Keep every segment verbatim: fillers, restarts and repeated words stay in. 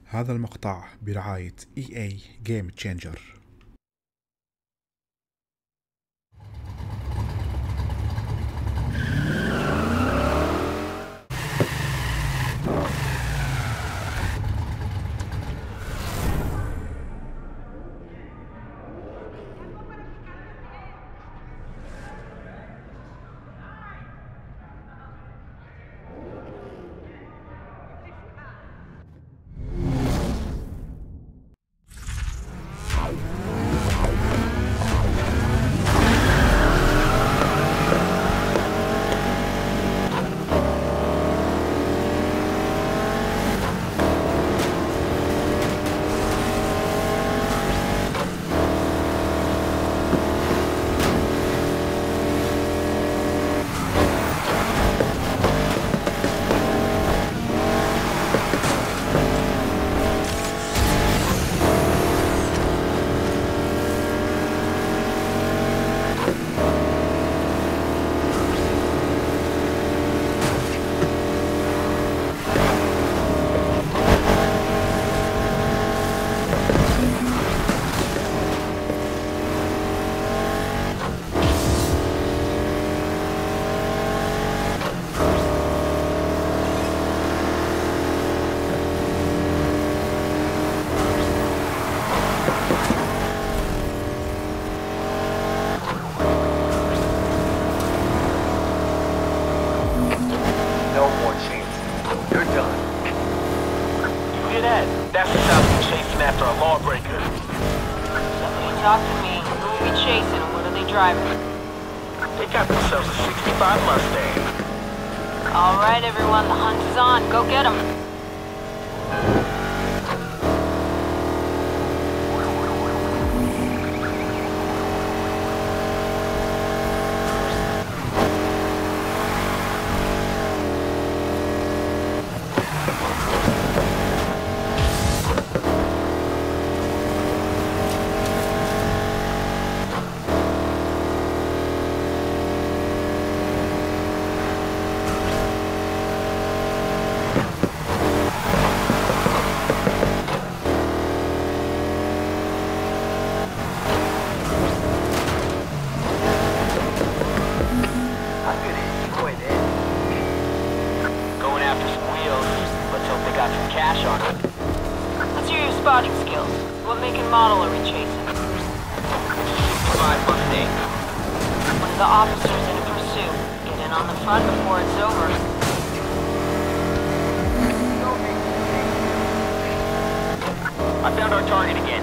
هذا المقطع برعاية إي إيه Game Changer. No more chances. You're done. You hear that? That's the sound of chasing after a lawbreaker. Somebody talk to me. Who are we chasing and what are they driving? They got themselves a sixty-five Mustang. All right, everyone, the hunt is on. Go get them. I'm gonna enjoy this. Going after some wheels. Let's hope they got some cash on it. Let's hear your spotting skills. What make and model are we chasing? sixty-five Mustang. One of the officers in pursuit. Get in on the front before it's over. I found our target again.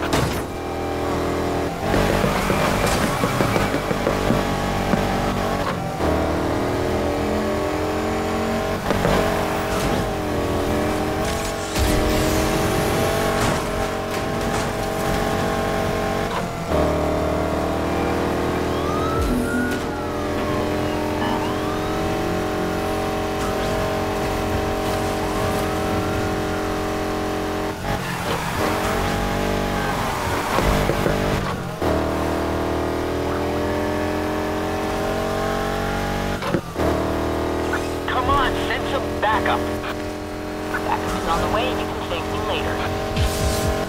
Come on, send some backup. Backup is on the way and you can thank me later.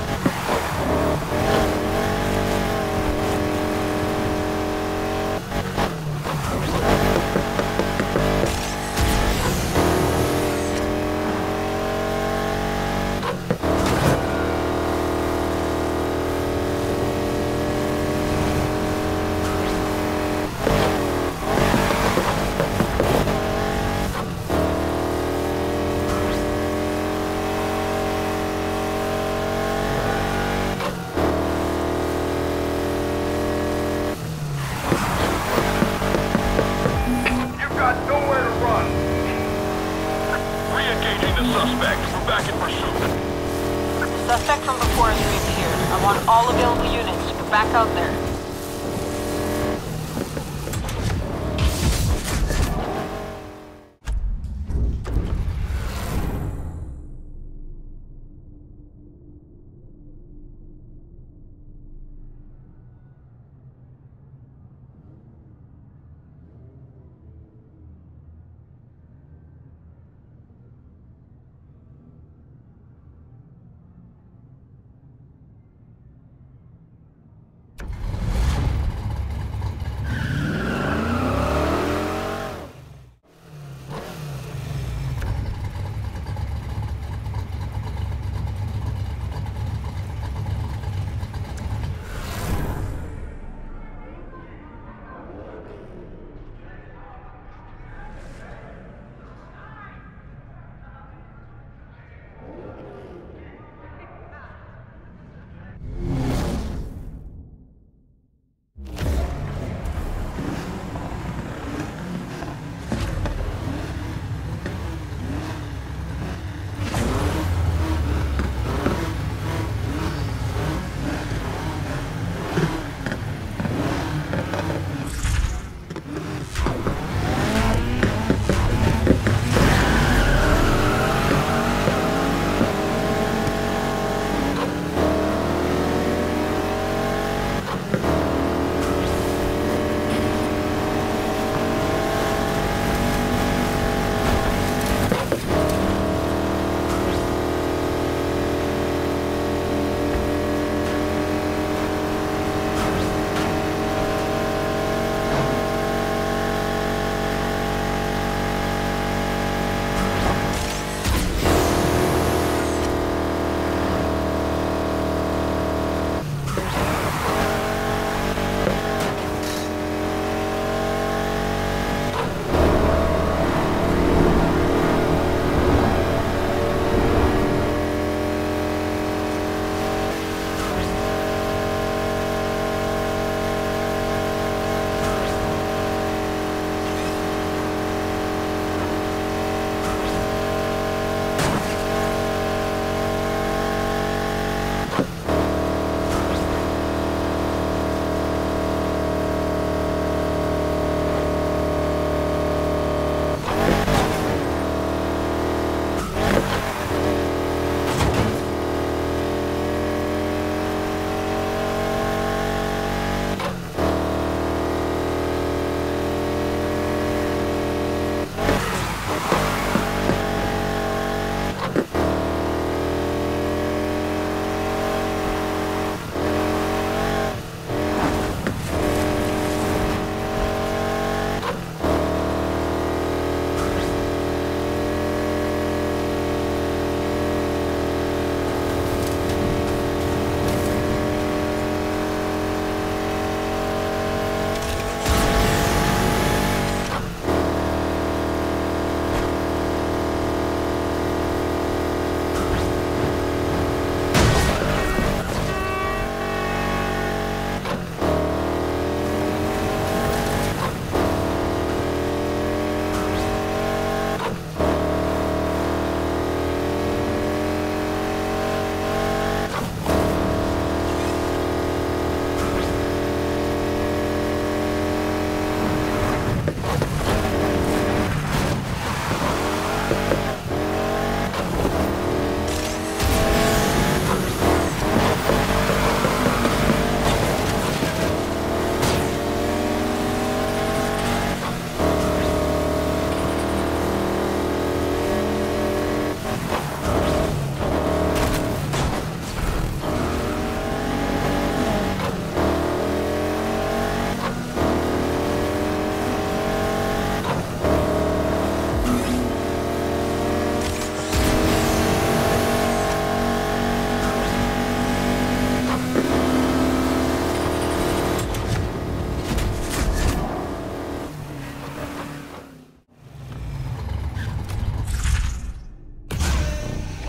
You've got nowhere to run. Re-engaging the suspect. We're back in pursuit. The suspect from before has reappeared. I want all available units to go back out there.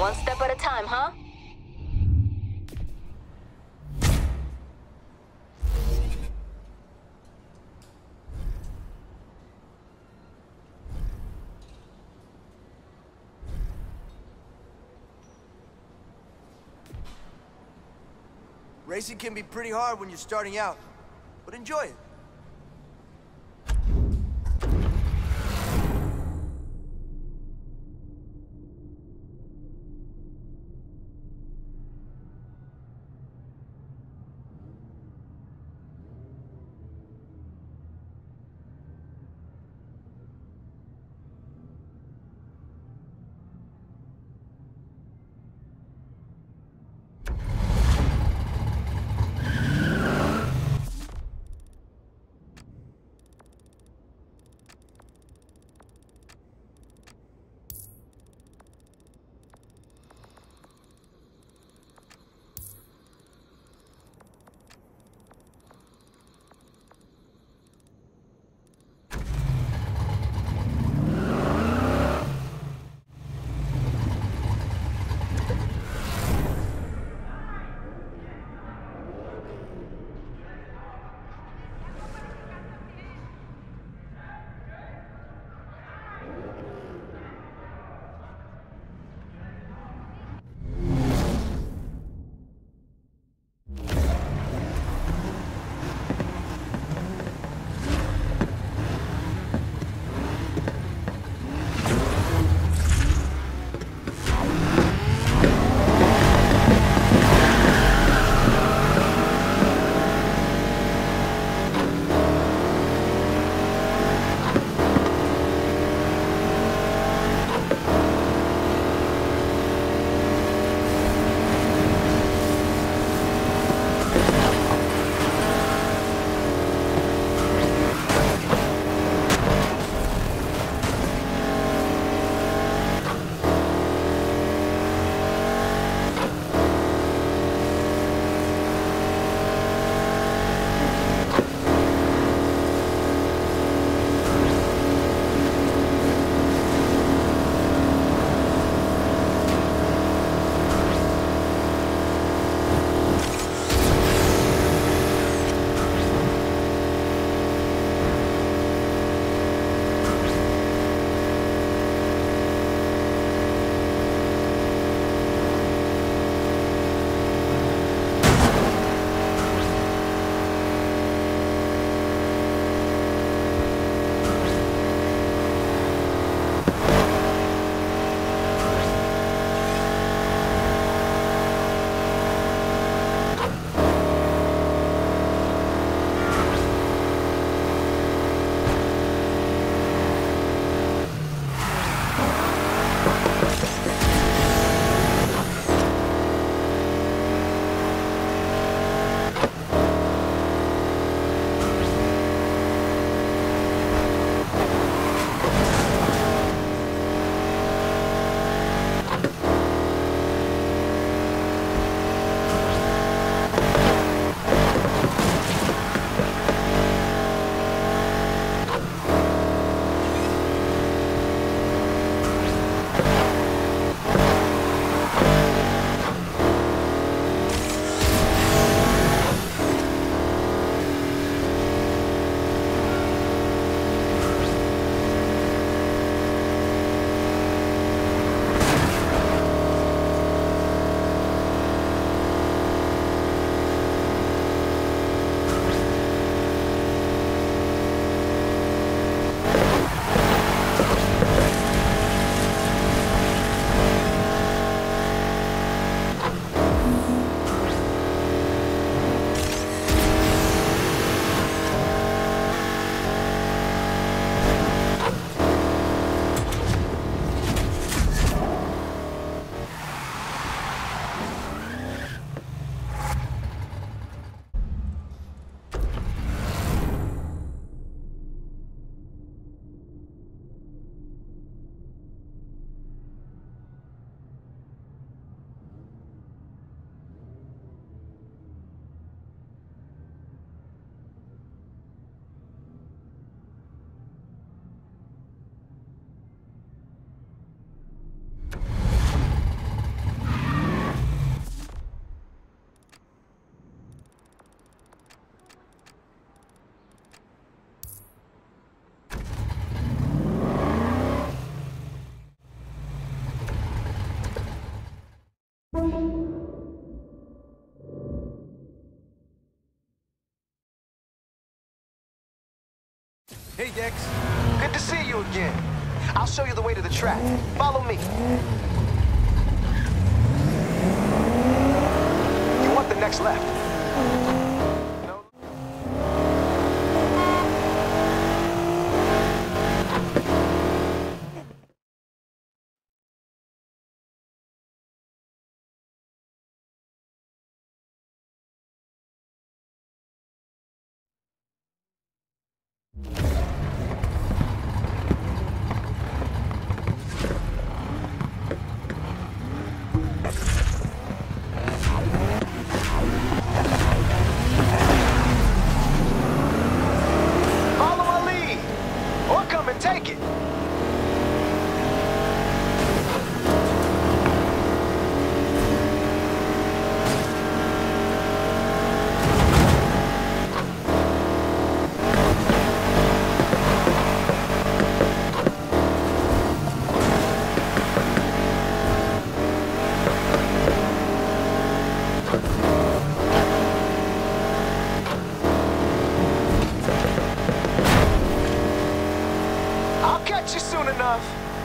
One step at a time, huh? Racing can be pretty hard when you're starting out, but enjoy it. Hey, Dex. Good to see you again. I'll show you the way to the track. Follow me. You want the next left. No. Take it. Catch you soon enough.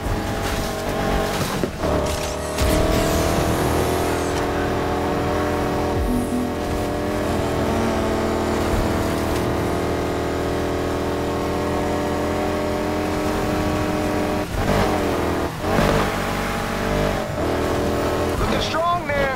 Looking strong there.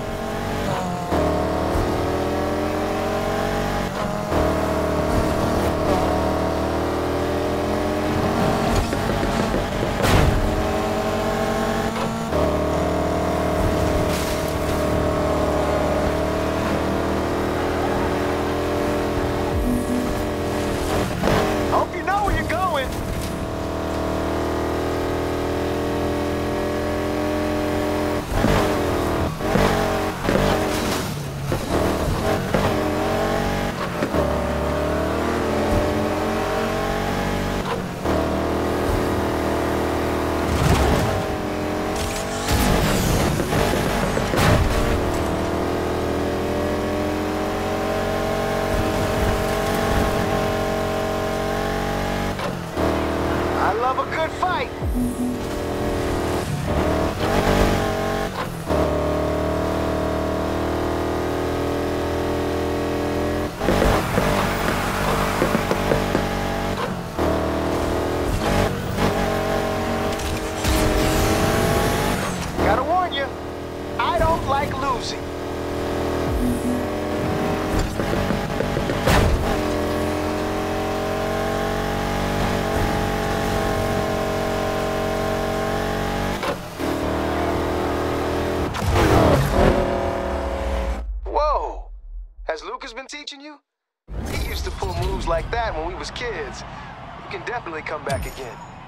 I love a good fight. Gotta warn you, I don't like losing. Has Lucas been teaching you? He used to pull moves like that when we was kids. You can definitely come back again.